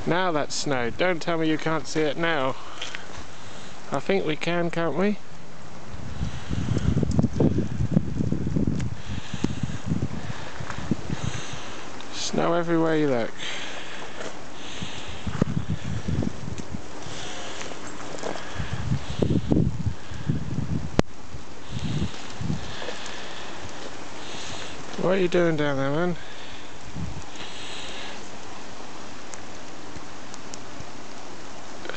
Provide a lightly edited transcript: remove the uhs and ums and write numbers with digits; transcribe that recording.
Now that's snow. Don't tell me you can't see it now. I think we can, can't we? Snow everywhere you look. What are you doing down there, man?